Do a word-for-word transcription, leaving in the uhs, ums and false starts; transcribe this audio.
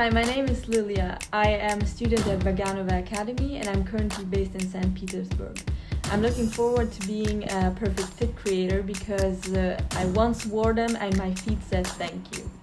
Hi, my name is Lilia. I am a student at Vaganova Academy and I'm currently based in Saint Petersburg. I'm looking forward to being a perfect fit creator because uh, I once wore them and my feet said thank you.